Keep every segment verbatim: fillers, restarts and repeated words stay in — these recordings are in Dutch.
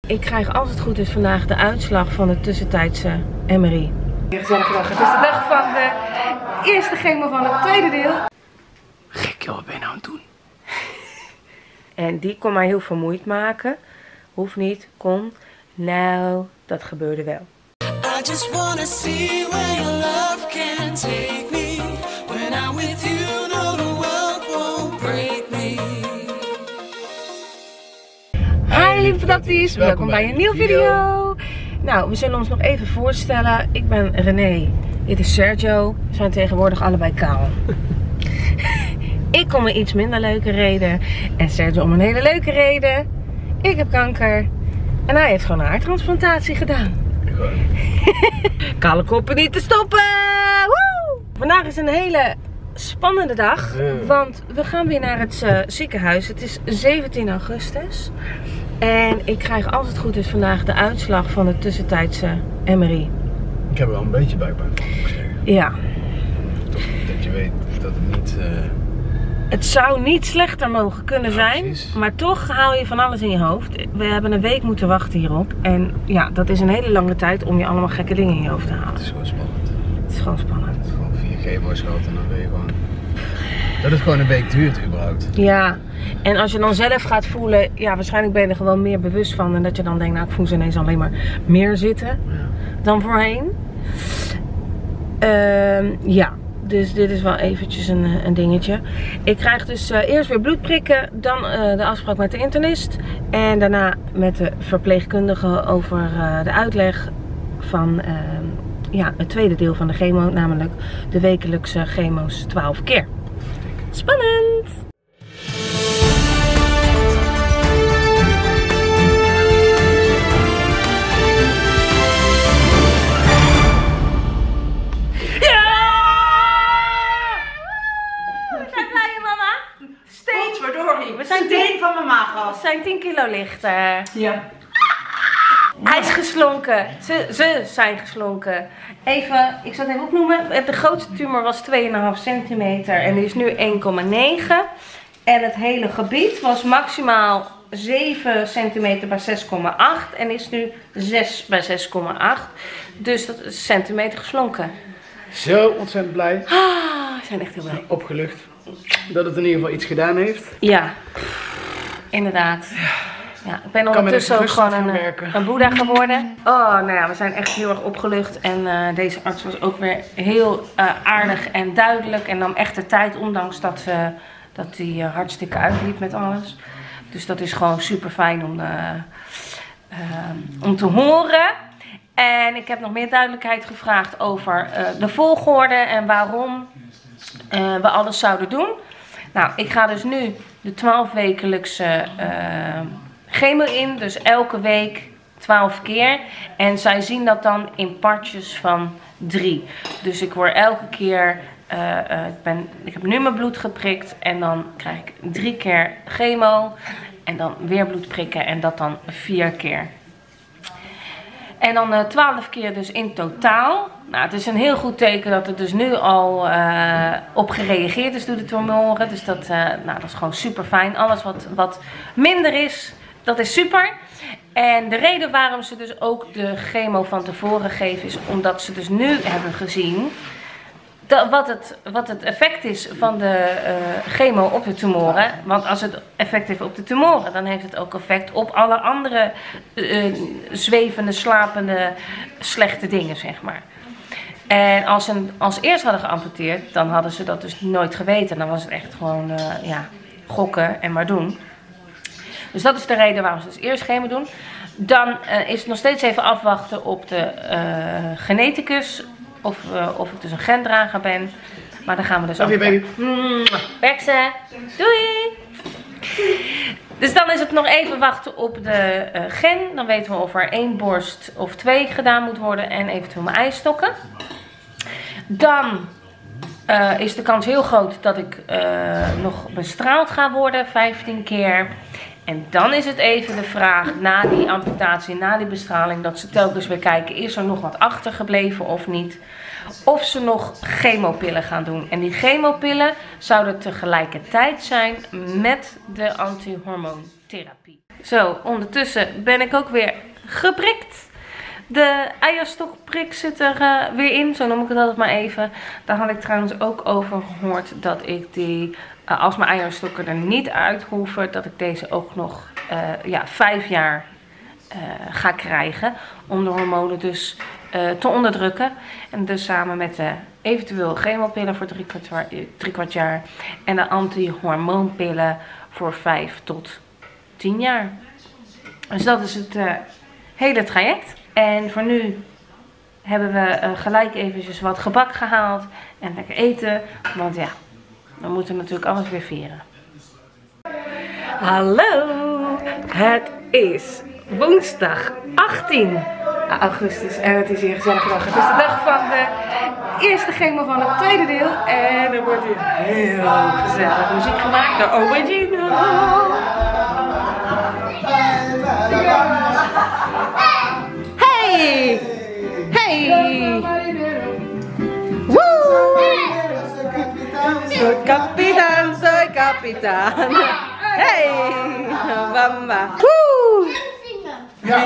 Ik krijg als het goed is vandaag de uitslag van de tussentijdse M R I. Gezellige dag. Het is de dag van de eerste chemo van het tweede deel. Gek joh, wat ben je nou aan het doen? En die kon mij heel vermoeid maken. Hoeft niet, kon. Nou, dat gebeurde wel. I just wanna see where your love can take me. When I'm with you, no the world won't break me. Hi lieve patatjes, welkom bij een nieuwe video. Nou, we zullen ons nog even voorstellen. Ik ben René, dit is Sergio. We zijn tegenwoordig allebei kaal. Ik kom een iets minder leuke reden en Sergio om een hele leuke reden. Ik heb kanker en hij heeft gewoon een haartransplantatie gedaan. Kale koppen niet te stoppen! Woe! Vandaag is een hele spannende dag, want we gaan weer naar het uh, ziekenhuis. Het is zeventien augustus en ik krijg als het goed is vandaag de uitslag van de tussentijdse M R I. Ik heb er wel een beetje buikpijn van, moet ik zeggen. Ja. Dat je weet dat het niet... Uh... Het zou niet slechter mogen kunnen zijn, ja, maar toch haal je van alles in je hoofd. We hebben een week moeten wachten hierop. En ja, dat is een hele lange tijd om je allemaal gekke dingen in je hoofd te halen. Het is gewoon spannend. Het is gewoon spannend. Het is gewoon vier chemo's gehad en dan ben je gewoon... Dat het gewoon een week duurt überhaupt. Ja, en als je dan zelf gaat voelen, ja, waarschijnlijk ben je er gewoon meer bewust van. En dat je dan denkt, nou ik voel ze ineens alleen maar meer zitten ja. dan voorheen. Uh, ja. Dus dit is wel eventjes een, een dingetje. Ik krijg dus uh, eerst weer bloedprikken, dan uh, de afspraak met de internist. En daarna met de verpleegkundige over uh, de uitleg van uh, ja, het tweede deel van de chemo. Namelijk de wekelijkse chemo's twaalf keer. Spannend! We zijn tien van mijn maag af. We zijn tien kilo lichter. Ja. Hij is geslonken. Ze, ze zijn geslonken. Even, ik zal het even opnoemen. De grootste tumor was twee komma vijf centimeter en die is nu één komma negen. En het hele gebied was maximaal zeven centimeter bij zes komma acht en is nu zes bij zes komma acht. Dus dat is centimeter geslonken. Zo ontzettend blij. Ah, we zijn echt heel blij. Opgelucht. Dat het in ieder geval iets gedaan heeft. Ja, inderdaad. Ja, ik ben ondertussen ook gewoon een, een boeddha geworden. Oh, nou ja, we zijn echt heel erg opgelucht. En uh, deze arts was ook weer heel uh, aardig en duidelijk. En nam echt de tijd, ondanks dat hij uh, dat uh, hartstikke uitliep met alles. Dus dat is gewoon super fijn om, uh, uh, om te horen. En ik heb nog meer duidelijkheid gevraagd over uh, de volgorde en waarom uh, we alles zouden doen. Nou, ik ga dus nu de twaalf wekelijkse uh, chemo in. Dus elke week twaalf keer. En zij zien dat dan in partjes van drie. Dus ik word elke keer... Uh, uh, ik, ben, ik heb nu mijn bloed geprikt. En dan krijg ik drie keer chemo. En dan weer bloed prikken. En dat dan vier keer. En dan uh, twaalf keer dus in totaal. Nou, het is een heel goed teken dat er dus nu al uh, op gereageerd is door de tumoren. Dus dat, uh, nou, dat is gewoon super fijn. Alles wat, wat minder is, dat is super. En de reden waarom ze dus ook de chemo van tevoren geven is omdat ze dus nu hebben gezien... Dat, wat, het, wat het effect is van de uh, chemo op de tumoren. Want als het effect heeft op de tumoren, dan heeft het ook effect op alle andere uh, zwevende, slapende, slechte dingen, zeg maar. En als ze als eerst hadden geamputeerd, dan hadden ze dat dus nooit geweten. Dan was het echt gewoon uh, ja, gokken en maar doen. Dus dat is de reden waarom ze dus eerst chemo doen. Dan uh, is het nog steeds even afwachten op de uh, geneticus. Of, uh, of ik dus een gendrager ben. Maar dan gaan we dus ook. Bekse. Doei! Dus dan is het nog even wachten op de uh, gen. Dan weten we of er één borst of twee gedaan moet worden. En eventueel mijn eistokken. Dan uh, is de kans heel groot dat ik uh, nog bestraald ga worden. vijftien keer. En dan is het even de vraag, na die amputatie, na die bestraling, dat ze telkens weer kijken, is er nog wat achtergebleven of niet? Of ze nog chemopillen gaan doen. En die chemopillen zouden tegelijkertijd zijn met de antihormoontherapie. Zo, ondertussen ben ik ook weer geprikt. De eierstokprik zit er uh, weer in, zo noem ik het altijd maar even. Daar had ik trouwens ook over gehoord dat ik die, uh, als mijn eierstokken er niet uit hoeven, dat ik deze ook nog uh, ja, vijf jaar uh, ga krijgen. Om de hormonen dus uh, te onderdrukken. En dus samen met de eventueel chemopillen voor drie kwart, drie kwart jaar. En de anti-hormoonpillen voor vijf tot tien jaar. Dus dat is het uh, hele traject. En voor nu hebben we uh, gelijk eventjes wat gebak gehaald en lekker eten. Want ja, we moeten natuurlijk alles weer vieren. Hallo, het is woensdag achttien augustus en het is hier een gezellige dag. Het is de dag van de eerste chemo van het tweede deel. En er wordt hier heel gezellig muziek gemaakt door Original. Hey! Hey! Woe! Soy capitán, soy capitán. Hey! Bamba! Woe! Ja.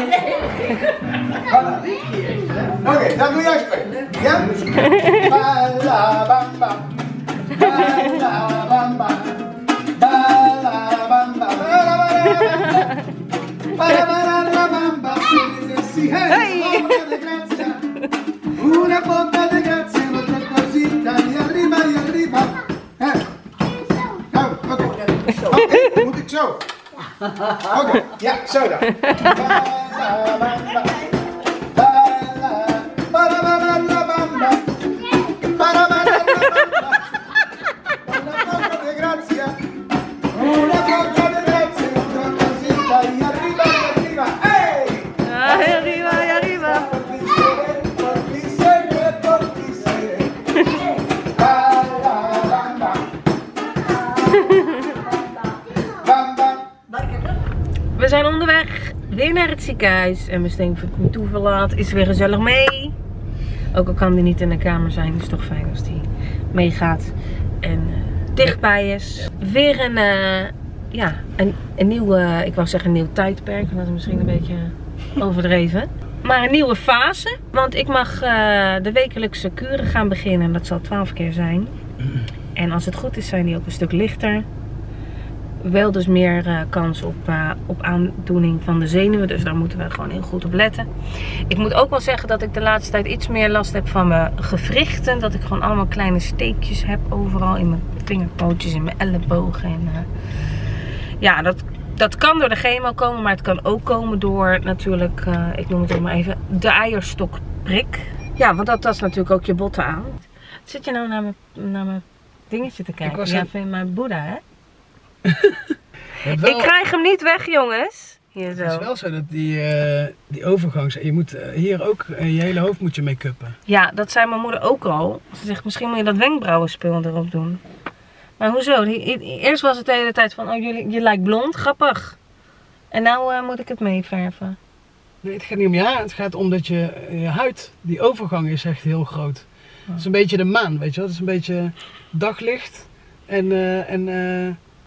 Oké, okay, dan doe jij spelen. Ja? Bala bamba. Bala bamba. Bala bamba. Bala bala bamba. Hey! Una botta di grazia, un'altra cosita, e arriva, e arriva. Eh. Nou, oké. Oké, moet ik zo? Oké, okay. Ja, zo dan. We zijn onderweg weer naar het ziekenhuis en mijn steenvoet verlaat is weer gezellig mee. Ook al kan die niet in de kamer zijn, is het toch fijn als die meegaat en uh, dichtbij is. Weer een, uh, ja, een, een nieuw, uh, ik wou zeggen een nieuw tijdperk, dat is misschien een beetje overdreven. Maar een nieuwe fase, want ik mag uh, de wekelijkse kuren gaan beginnen en dat zal twaalf keer zijn. En als het goed is zijn die ook een stuk lichter. Wel dus meer uh, kans op, uh, op aandoening van de zenuwen. Dus daar moeten we gewoon heel goed op letten. Ik moet ook wel zeggen dat ik de laatste tijd iets meer last heb van mijn gewrichten. Dat ik gewoon allemaal kleine steekjes heb overal in mijn vingerpootjes, in mijn ellebogen. En, uh, ja, dat, dat kan door de chemo komen. Maar het kan ook komen door natuurlijk, uh, ik noem het ook maar even, de eierstokprik. Ja, want dat tast natuurlijk ook je botten aan. Zit je nou naar mijn, naar mijn dingetje te kijken? Ik ja, vind mijn Boeddha, hè? Wel, ik krijg hem niet weg, jongens. Hier zo. Het is wel zo dat die, uh, die overgang, je moet uh, hier ook, uh, je hele hoofd moet je make-uppen. Ja, dat zei mijn moeder ook al. Ze zegt, misschien moet je dat wenkbrauwenspul erop doen. Maar hoezo? Die, eerst was het de hele tijd van, oh, je, je lijkt blond, grappig. En nou uh, moet ik het meeverven. Nee, het gaat niet om je haar, het gaat om dat je, je huid, die overgang is echt heel groot. Oh. Het is een beetje de maan, weet je wel. Het is een beetje daglicht en... Uh, en uh,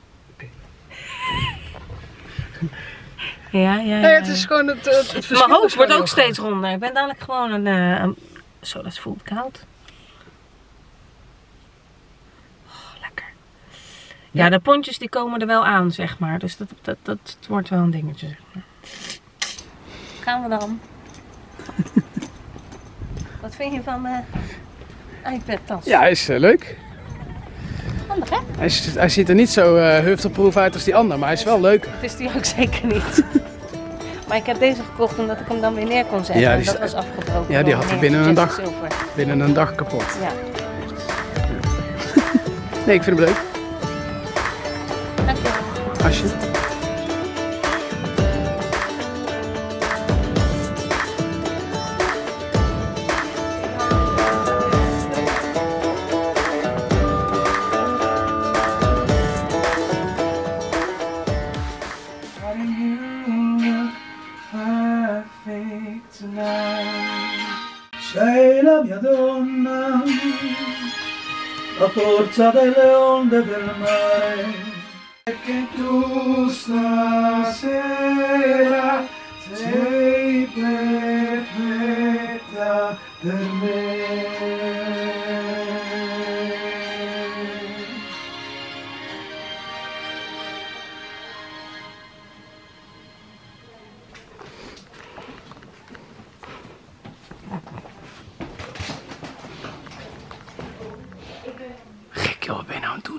Ja, ja, ja. Nee, het is gewoon het, het, het verschil. Mijn hoofd wordt ook steeds ronder. Ik ben dadelijk gewoon een, uh, een... Zo, dat voelt koud. Oh, lekker. Ja, ja, de pontjes die komen er wel aan, zeg maar. Dus dat, dat, dat, dat wordt wel een dingetje, zeg maar. Gaan we dan. Wat vind je van de iPad-tas? Ja, hij is uh, leuk. Handig, hè? Hij, is, hij ziet er niet zo uh, hufterproof uit als die ander, maar hij is wel leuk. Het is die ook zeker niet. Maar ik heb deze gekocht omdat ik hem dan weer neer kon zetten. Ja, en die dat was afgebroken. Ja, die had hij binnen een dag, Silver. binnen een dag kapot. Ja. Nee, ik vind hem leuk. Dankjewel. Asje. Sei la mia donna, la forza delle onde del mare. Que tu stasera sei perfetta per me. Gek joh, wat ben je nou aan het doen?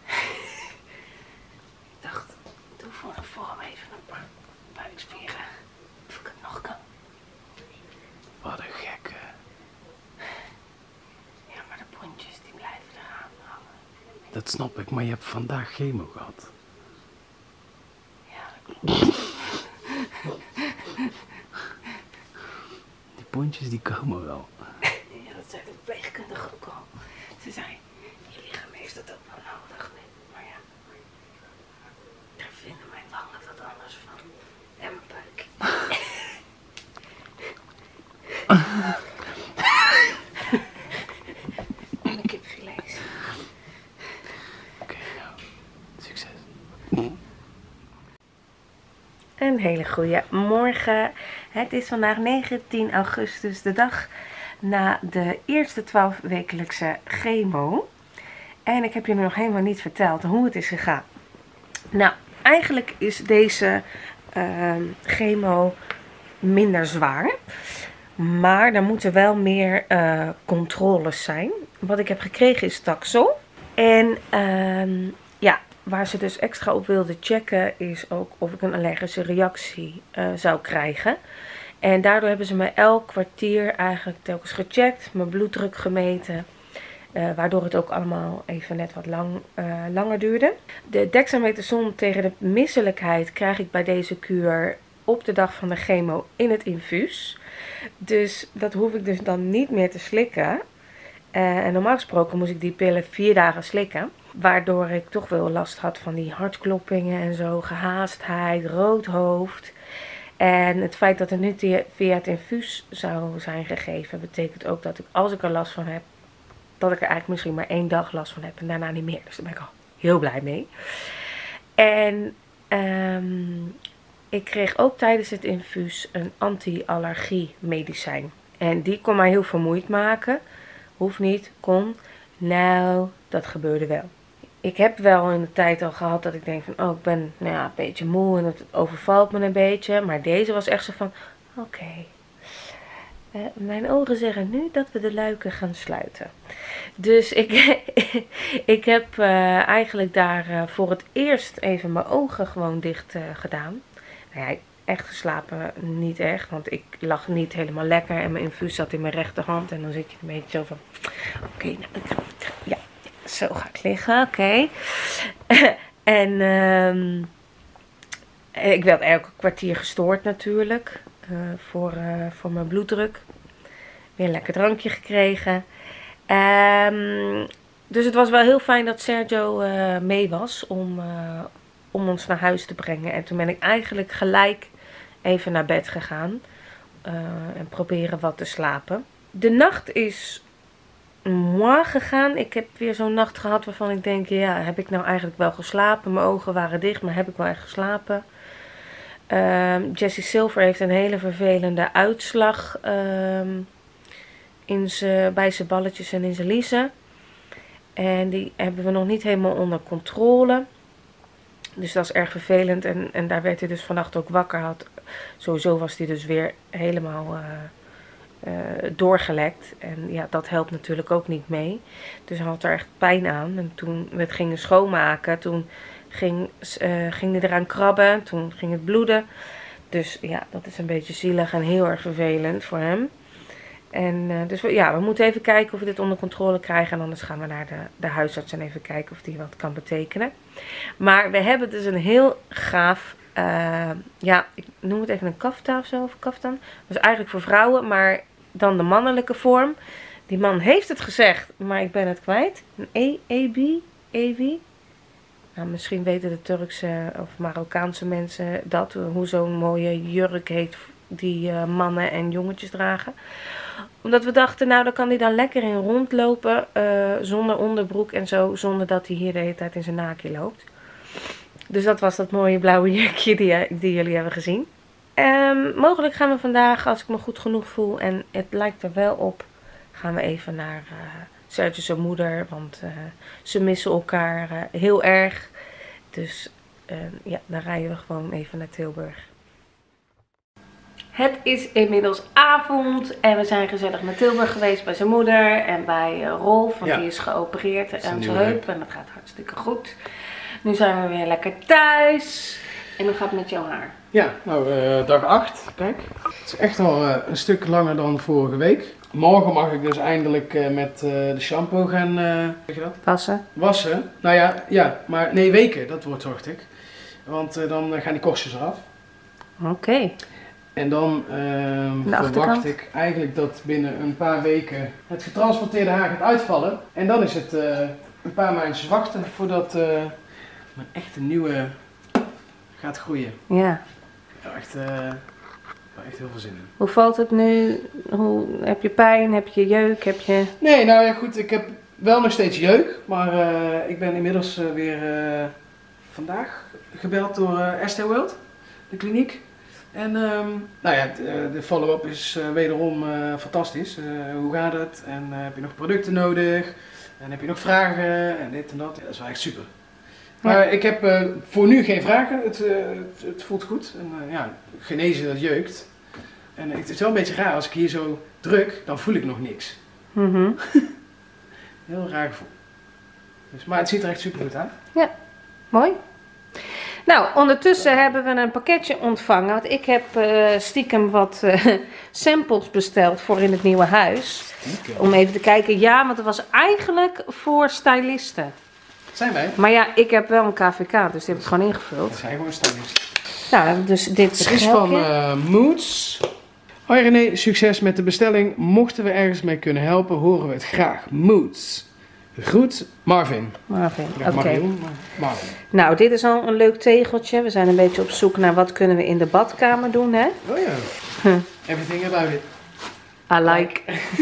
Ik dacht, doe voor de vorm even een paar buikspieren. Of ik het nog kan. Wat een gekke. Ja, maar de pontjes die blijven eraan hangen. Dat snap ik, maar je hebt vandaag chemo gehad. Ja, dat klopt. Die pontjes die komen wel. Ja, dat zei de verpleegkundige ook al. Ze zei, je lichaam heeft dat ook wel nodig. Maar ja, daar vinden mijn wangen wat anders van. En mijn buik. En mijn kipfilets. Oké, nou, succes. Een hele goede morgen. Het is vandaag negentien augustus, de dag na de eerste twaalf wekelijkse chemo. En ik heb jullie nog helemaal niet verteld hoe het is gegaan. Nou, eigenlijk is deze uh, chemo minder zwaar. Maar er moeten wel meer uh, controles zijn. Wat ik heb gekregen is Taxol. En uh, ja, waar ze dus extra op wilde checken is ook of ik een allergische reactie uh, zou krijgen. En daardoor hebben ze me elk kwartier eigenlijk telkens gecheckt, mijn bloeddruk gemeten. Uh, waardoor het ook allemaal even net wat lang, uh, langer duurde. De dexamethason tegen de misselijkheid krijg ik bij deze kuur op de dag van de chemo in het infuus. Dus dat hoef ik dus dan niet meer te slikken. Uh, en normaal gesproken moest ik die pillen vier dagen slikken. Waardoor ik toch wel last had van die hartkloppingen en zo, gehaastheid, rood hoofd. En het feit dat het nu via het infuus zou zijn gegeven, betekent ook dat ik, als ik er last van heb, dat ik er eigenlijk misschien maar één dag last van heb en daarna niet meer. Dus daar ben ik al heel blij mee. En um, ik kreeg ook tijdens het infuus een anti-allergie medicijn. En die kon mij heel vermoeid maken. Hoeft niet, kon. Nou, dat gebeurde wel. Ik heb wel in de tijd al gehad dat ik denk van, oh, ik ben nou ja, een beetje moe en het overvalt me een beetje. Maar deze was echt zo van, oké. Okay. Uh, mijn ogen zeggen nu dat we de luiken gaan sluiten. Dus ik, ik heb uh, eigenlijk daar uh, voor het eerst even mijn ogen gewoon dicht uh, gedaan. Nou ja, echt geslapen niet echt, want ik lag niet helemaal lekker en mijn infuus zat in mijn rechterhand. En dan zit je een beetje zo van, oké, okay, nou, ja, zo ga ik liggen, oké. Okay. En um, ik werd elke kwartier gestoord natuurlijk, uh, voor, uh, voor mijn bloeddruk. Weer een lekker drankje gekregen. Um, dus het was wel heel fijn dat Sergio uh, mee was om, uh, om ons naar huis te brengen. En toen ben ik eigenlijk gelijk even naar bed gegaan. Uh, en proberen wat te slapen. De nacht is moi gegaan. Ik heb weer zo'n nacht gehad waarvan ik denk, ja, heb ik nou eigenlijk wel geslapen? Mijn ogen waren dicht, maar heb ik wel echt geslapen? Uh, Jessie Silver heeft een hele vervelende uitslag uh, in ze, bij zijn balletjes en in zijn liezen. En die hebben we nog niet helemaal onder controle. Dus dat is erg vervelend. En, en daar werd hij dus vannacht ook wakker. Had, sowieso was hij dus weer helemaal uh, uh, doorgelekt. En ja, dat helpt natuurlijk ook niet mee. Dus hij had er echt pijn aan. En toen we het gingen schoonmaken, toen ging, uh, ging hij eraan krabben. Toen ging het bloeden. Dus ja, dat is een beetje zielig en heel erg vervelend voor hem. En uh, dus we, ja, we moeten even kijken of we dit onder controle krijgen. En anders gaan we naar de, de huisarts en even kijken of die wat kan betekenen. Maar we hebben dus een heel gaaf, uh, ja, ik noem het even een kafta of zo, of kaftan. Dat is eigenlijk voor vrouwen, maar dan de mannelijke vorm. Die man heeft het gezegd, maar ik ben het kwijt. Een E-B, E-B. Nou, misschien weten de Turkse of Marokkaanse mensen dat, hoe zo'n mooie jurk heet die uh, mannen en jongetjes dragen. Omdat we dachten, nou, dan kan hij dan lekker in rondlopen, uh, zonder onderbroek en zo, zonder dat hij hier de hele tijd in zijn naakje loopt. Dus dat was dat mooie blauwe jurkje die, die jullie hebben gezien. Um, mogelijk gaan we vandaag, als ik me goed genoeg voel en het lijkt er wel op, gaan we even naar uh, Sergio zijn moeder. Want uh, ze missen elkaar uh, heel erg. Dus uh, ja, dan rijden we gewoon even naar Tilburg. Het is inmiddels avond en we zijn gezellig naar Tilburg geweest bij zijn moeder en bij uh, Rolf. Want ja. die is geopereerd aan zijn heup en dat gaat hartstikke goed. Nu zijn we weer lekker thuis. En hoe gaat het met jouw haar? Ja, nou uh, dag acht. Kijk, het is echt al uh, een stuk langer dan vorige week. Morgen mag ik dus eindelijk uh, met uh, de shampoo gaan uh, zeg je dat? Wassen. Wassen. Nou ja, ja, maar nee, weken, dat wordt zorgt ik. Want uh, dan uh, gaan die korstjes eraf. Oké. Okay. En dan uh, verwacht ik eigenlijk dat binnen een paar weken het getransporteerde haar gaat uitvallen. En dan is het uh, een paar maandjes wachten voordat uh, mijn echte nieuwe gaat groeien. Ja. Ja, echt, uh, echt heel veel zin in. Hoe valt het nu? Hoe, heb je pijn? Heb je jeuk? Heb je... Nee, nou ja goed, ik heb wel nog steeds jeuk. Maar uh, ik ben inmiddels uh, weer uh, vandaag gebeld door uh, Estée World, de kliniek. En um, nou ja, de, de follow-up is uh, wederom uh, fantastisch. Uh, hoe gaat het? En uh, heb je nog producten nodig? En heb je nog vragen? En dit en dat. Ja, dat is wel echt super. Maar ja. ik heb uh, voor nu geen vragen. Het, uh, het, het voelt goed. En uh, ja, genezen dat jeukt. En uh, het is wel een beetje raar. Als ik hier zo druk, dan voel ik nog niks. Mm-hmm. Heel raar gevoel. Dus, maar het ziet er echt super goed uit. Ja, mooi. Nou, ondertussen hebben we een pakketje ontvangen. Want ik heb uh, stiekem wat uh, samples besteld voor in het nieuwe huis. Stiekem. Om even te kijken. Ja, want het was eigenlijk voor stylisten. Zijn wij? Maar ja, ik heb wel een K V K, dus die heb ik gewoon ingevuld. Dat zijn gewoon stylisten. Nou, dus dit het is van uh, Moods. Hoi René, succes met de bestelling. Mochten we ergens mee kunnen helpen, horen we het graag. Moods. Groet, Marvin. Marvin, ja, oké. Okay. Marvin. Nou, dit is al een leuk tegeltje. We zijn een beetje op zoek naar wat kunnen we in de badkamer doen, hè? Oh ja. Huh. Everything about it. I like.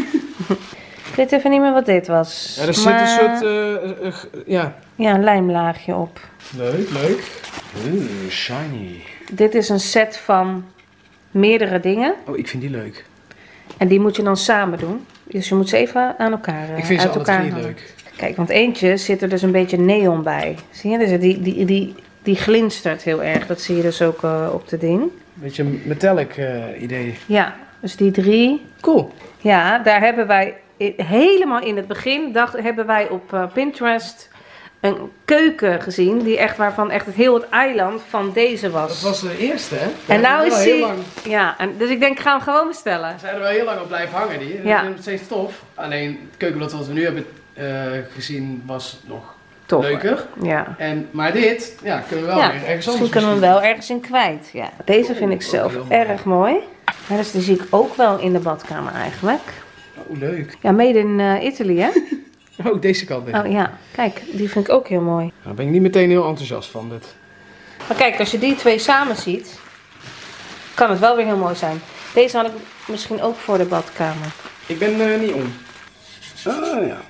Ik weet even niet meer wat dit was. Ja, er zit maar... een soort, uh, uh, ja. Ja, een lijmlaagje op. Leuk, leuk. Oeh, shiny. Dit is een set van meerdere dingen. Oh, ik vind die leuk. En die moet je dan samen doen. Dus je moet ze even aan elkaar uh, Ik vind ze uit elkaar alle drie leuk. Kijk, want eentje zit er dus een beetje neon bij. Zie je? Dus die, die, die, die glinstert heel erg. Dat zie je dus ook uh, op de ding. Beetje een metallic uh, idee. Ja, dus die drie. Cool. Ja, daar hebben wij helemaal in het begin, dacht, hebben wij op uh, Pinterest een keuken gezien. Die echt, waarvan echt het heel het eiland van deze was. Dat was de eerste, hè? En nou is die... Ja, en, dus ik denk, ik ga hem gewoon bestellen. Ze zijn er wel heel lang op blijven hangen, die. Ja. Dat is nog steeds tof. Alleen het keukenblad wat we nu hebben uh, gezien was nog tof, leuker. Ja. En, maar dit, ja, kunnen we wel ja, weer ergens misschien kunnen we hem wel ergens in kwijt. Ja. Deze vind ik zelf erg mooi. mooi. Ja, dus die zie ik ook wel in de badkamer eigenlijk. Oh, leuk. Ja, made in uh, Italy, hè? Oh, deze kant weer. Oh ja, kijk, die vind ik ook heel mooi. Daar ben ik niet meteen heel enthousiast van, dit. Maar kijk, als je die twee samen ziet, kan het wel weer heel mooi zijn. Deze had ik misschien ook voor de badkamer. Ik ben uh, niet om. Ah, ja.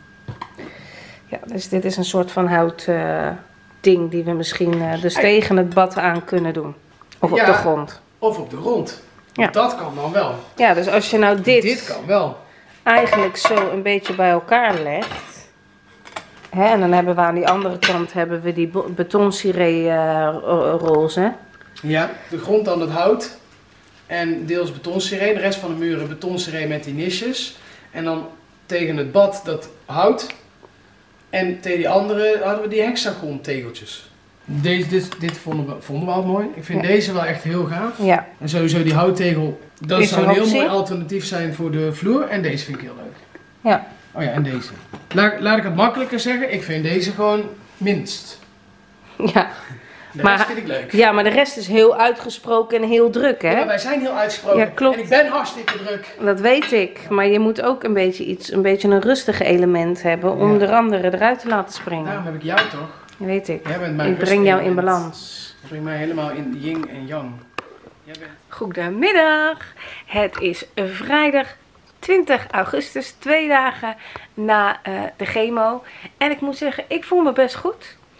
Ja, dus dit is een soort van hout uh, ding die we misschien uh, dus tegen het bad aan kunnen doen. Of op ja, de grond. Of op de grond. Ja. Dat kan dan wel. Ja, dus als je nou dit... Dit kan wel. Eigenlijk zo een beetje bij elkaar legt. Hè, en dan hebben we aan die andere kant hebben we die betonsiree uh, roze. Ja, de grond dan het hout. En deels betonsiree. De rest van de muren betonsiree met die nisjes. En dan tegen het bad dat hout. En tegen die andere hadden we die hexagon tegeltjes. Deze, dit dit vonden, we, vonden we al mooi. Ik vind ja. deze wel echt heel gaaf. Ja. En sowieso die houttegel. Dat is zou een, een heel mooi alternatief zijn voor de vloer. En deze vind ik heel leuk. Ja. Oh ja, en deze. Laat, laat ik het makkelijker zeggen. Ik vind deze gewoon minst. Ja. De maar, rest vind ik leuk. Ja, maar de rest is heel uitgesproken en heel druk, hè? Ja, wij zijn heel uitgesproken. Ja, klopt. En ik ben hartstikke druk. Dat weet ik. Maar je moet ook een beetje iets, een beetje een rustig element hebben om ja. de anderen eruit te laten springen. Daarom heb ik jou toch? Weet ik. Jij bent mijn ik breng jou in balans. Je brengt mij helemaal in yin en yang. Jij bent... Goedemiddag. Het is vrijdag twintig augustus, twee dagen na uh, de chemo. En ik moet zeggen, ik voel me best goed.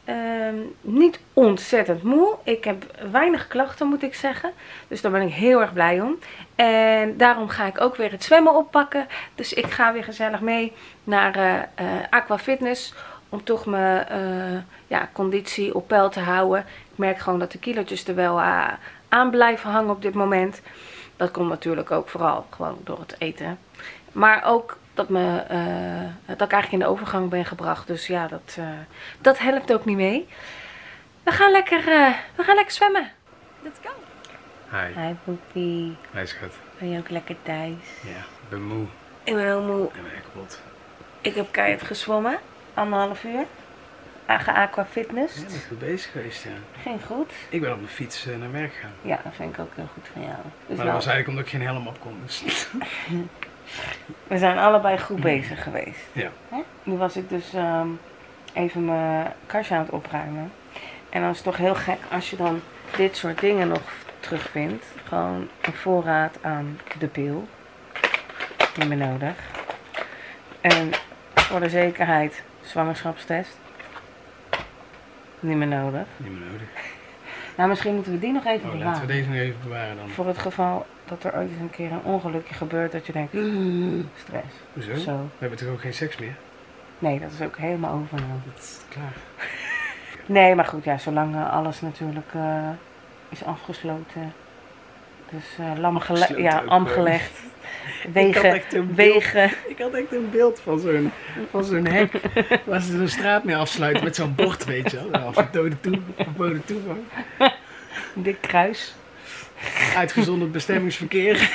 Um, niet ontzettend moe. Ik heb weinig klachten, moet ik zeggen. Dus daar ben ik heel erg blij om. En daarom ga ik ook weer het zwemmen oppakken. Dus ik ga weer gezellig mee naar uh, uh, Aqua Fitness. Om toch mijn uh, ja, conditie op peil te houden. Ik merk gewoon dat de kilo's er wel uh, aan blijven hangen op dit moment. Dat komt natuurlijk ook vooral gewoon door het eten. Maar ook dat, me, uh, dat ik eigenlijk in de overgang ben gebracht. Dus ja, dat, uh, dat helpt ook niet mee. We gaan lekker, uh, we gaan lekker zwemmen. Let's go. Hi. Hi Poepie. Hi schat. Ben je ook lekker thuis? Ja, ik ben moe. Ik ben ook moe. Ik ben echt kapot. Ik heb keihard gezwommen. Anderhalf uur. Aga Aqua Fitness. Ja, dat is goed bezig geweest, ja. Ging goed. Ik ben op mijn fiets uh, naar werk gegaan. Ja, dat vind ik ook heel goed van jou. Dus maar dat was eigenlijk omdat ik geen helm op kon. Dus. We zijn allebei goed bezig geweest. Ja. Hè? Nu was ik dus um, even mijn kastje aan het opruimen. En dan is het toch heel gek als je dan dit soort dingen nog terugvindt. Gewoon een voorraad aan de pil. Niet meer nodig. En voor de zekerheid zwangerschapstest. Niet meer nodig. Niet meer nodig. Nou, misschien moeten we die nog even oh, bewaren. laten we deze nog even bewaren dan. Voor het geval dat er ooit eens een keer een ongelukje gebeurt dat je denkt, stress. Hoezo? Zo. We hebben toch ook geen seks meer? Nee, dat is ook helemaal overgenomen. Dat is klaar. Nee, maar goed, ja, zolang uh, alles natuurlijk uh, is afgesloten. Dus uh, lam gele ja, am gelegd. Wegen, ik wegen. Beeld, ik had echt een beeld van zo'n van zo'n hek waar ze zo'n straat mee afsluiten met zo'n bord, weet je wel. Verboden toe, verboden toegang. Een dik kruis. Uitgezonderd bestemmingsverkeer.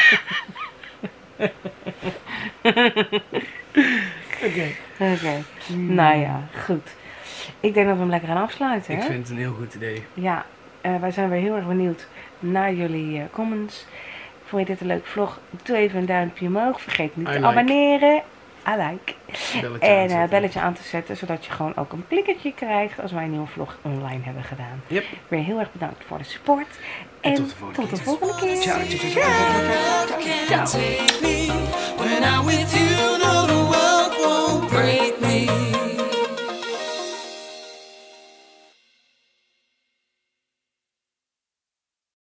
Oké. Okay. Oké. Okay. Mm. Nou ja, goed. Ik denk dat we hem lekker gaan afsluiten. Ik hè? vind het een heel goed idee. Ja, uh, wij zijn weer heel erg benieuwd naar jullie uh, comments. Vond je dit een leuke vlog? Doe even een duimpje omhoog. Vergeet niet I te like. abonneren. I like. Belletje en uh, belletje aan te zetten, zodat je gewoon ook een klikkertje krijgt als wij een nieuwe vlog online hebben gedaan. Yep. Weer heel erg bedankt voor de support. En, en tot de volgende, tot de volgende keer. Ciao. Ciao. Ciao. Ciao. Ciao. Ciao.